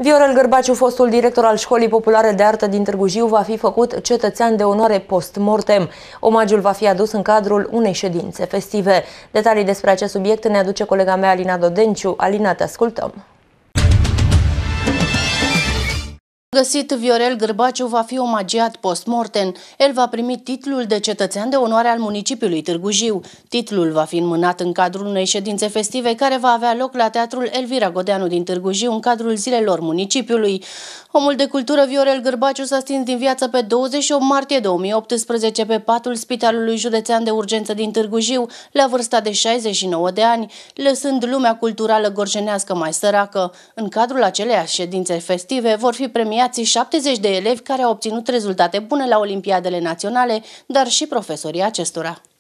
Viorel Gărbaciu, fostul director al Școlii Populare de Artă din Târgu Jiu, va fi făcut cetățean de onoare post-mortem. Omagiul va fi adus în cadrul unei ședințe festive. Detalii despre acest subiect ne aduce colega mea Alina Dodenciu. Alina, te ascultăm! Găsit, Viorel Gărbaciu va fi omagiat post-mortem. El va primi titlul de cetățean de onoare al municipiului Târgu Jiu. Titlul va fi înmânat în cadrul unei ședințe festive care va avea loc la Teatrul Elvira Godeanu din Târgu Jiu în cadrul zilelor municipiului. Omul de cultură Viorel Gărbaciu s-a stins din viață pe 28 martie 2018 pe patul Spitalului Județean de Urgență din Târgu Jiu, la vârsta de 69 de ani, lăsând lumea culturală gorjenească mai săracă. În cadrul aceleiași ședințe festive vor fi premiați 70 de elevi care au obținut rezultate bune la Olimpiadele naționale, dar și profesorii acestora.